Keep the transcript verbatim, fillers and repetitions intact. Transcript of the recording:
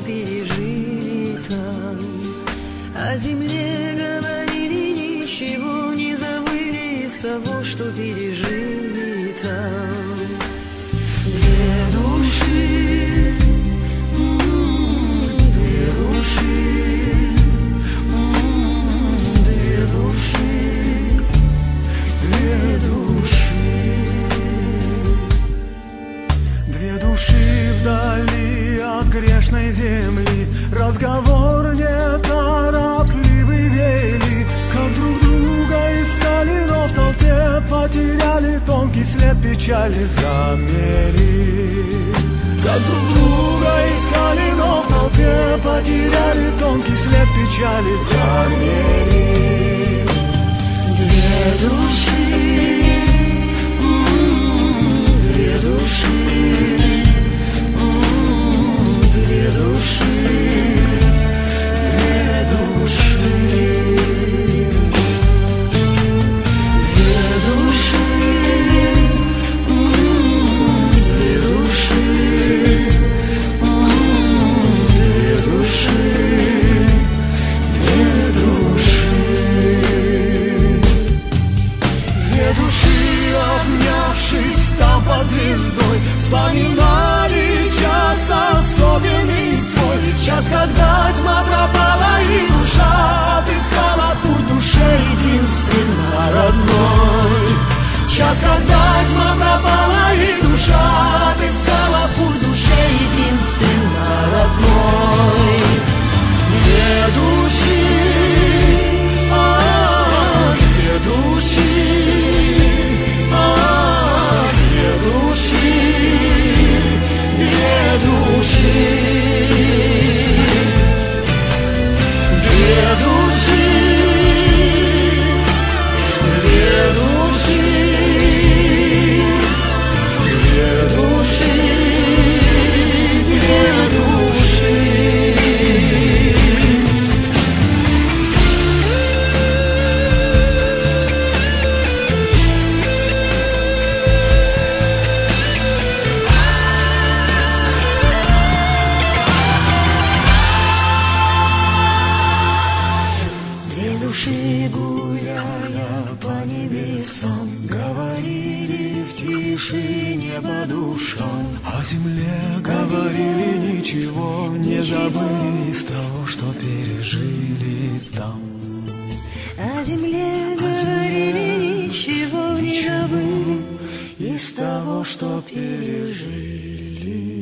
пережили там. О земле говорили, ничего не забыли из того, что пережили там. Две души, две души, две души, две души. Две души вдали от грешной земли, разговор неторопливый вели, как друг друга искали, но в толпе потеряли, тонкий след печали замели. Как друг друга искали, но в толпе потеряли, тонкий след печали замели. Две души, две души, две души, две души, две души, две души, две души, две души. Две души, обнявшись там под звездой, вспоминали час особенный свой. Час, когда тьма пропала и душа отыскала путь душе единственно родной. Час, когда тьма пропала и душа отыскала путь душе единственно родной. Две души, а, две души, а, две души, две души, две души, две души, две души, две души. Две души, гуляя по небесам, говорили в тишине по душам. О земле говорили, ничего не забыли из того, что пережили там. О земле говорили, ничего не забыли из того, что пережили.